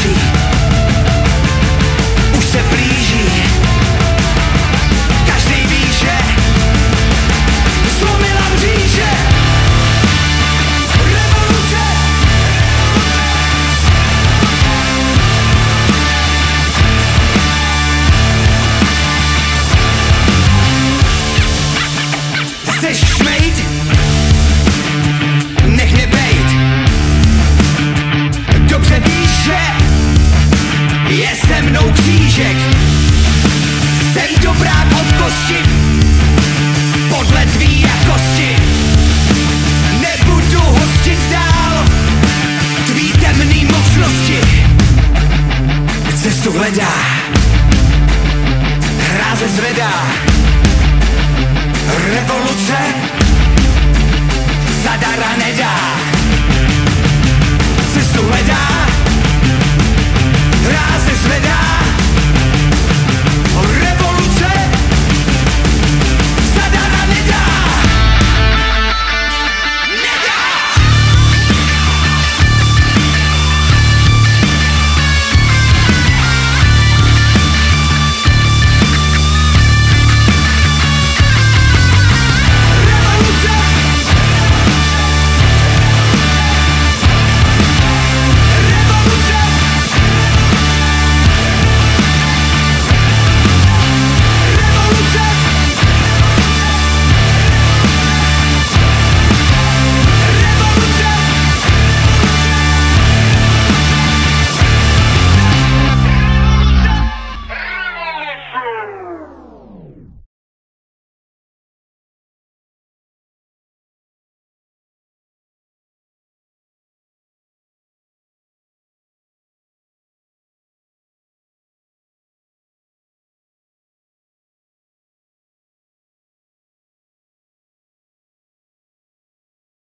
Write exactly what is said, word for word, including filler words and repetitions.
září, už se blíží. Každý ví, že zlomila mříže. Revoluce, chceš šmejt? Nech mě bejt. Dobře víš, že je se mnou křížek. Jsem dobrák od kosti, podle tvý jakosti. Nebudu hostit dál tvý temný mocnosti. Cestu hledá, hráze zvedá. Revoluce zadara nedá. Cestu hledá,